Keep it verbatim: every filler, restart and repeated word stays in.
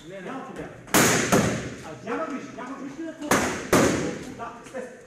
Andiamo, andiamo, vicino, andiamo vicino al tuo. No, aspetta.